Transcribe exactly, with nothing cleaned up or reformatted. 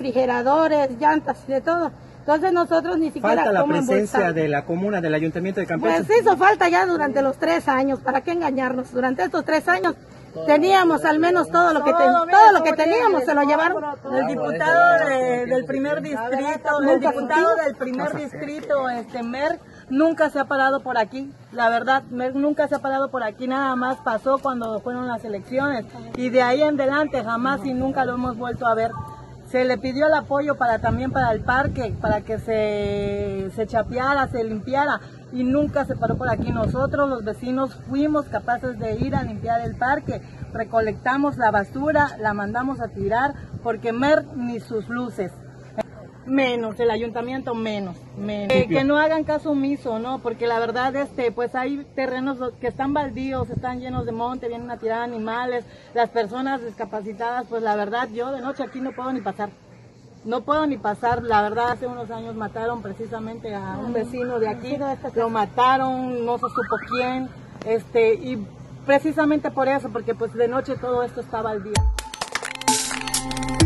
refrigeradores, llantas, de todo. Entonces nosotros ni siquiera... Falta la presencia de la comuna, del ayuntamiento de Campeche. Pues hizo falta ya durante los tres años, ¿para qué engañarnos? Durante estos tres años teníamos al menos todo lo que, ten, todo lo que teníamos, se lo llevaron. El diputado de, del primer distrito, el diputado del primer distrito, este Mer, nunca se ha parado por aquí. La verdad, Mer nunca se ha parado por aquí, nada más pasó cuando fueron las elecciones. Y de ahí en adelante jamás y nunca lo hemos vuelto a ver. Se le pidió el apoyo para también para el parque, para que se, se chapeara, se limpiara, y nunca se paró por aquí. Nosotros, los vecinos, fuimos capaces de ir a limpiar el parque, recolectamos la basura, la mandamos a tirar, porque Mer ni sus luces. Menos, el ayuntamiento menos, menos. Eh, que no hagan caso omiso, ¿no? Porque la verdad, este, pues hay terrenos que están baldíos, están llenos de monte, vienen a tirar animales, las personas discapacitadas, pues la verdad, yo de noche aquí no puedo ni pasar. No puedo ni pasar, la verdad, hace unos años mataron precisamente a un vecino de aquí, lo mataron, no se supo quién, este, y precisamente por eso, porque pues de noche todo esto está baldío.